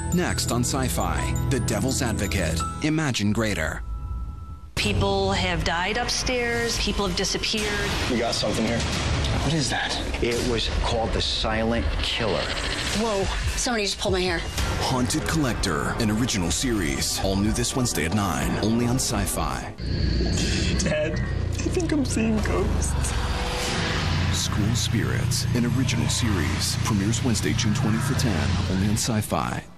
Next on Syfy, The Devil's Advocate. Imagine greater. People have died upstairs. People have disappeared. We got something here. What is that? It was called the Silent Killer. Whoa, somebody just pulled my hair. Haunted Collector, an original series. All new this Wednesday at 9, only on Syfy. Dad, I think I'm seeing ghosts. School Spirits, an original series. Premieres Wednesday, June 20th at 10, only on Syfy.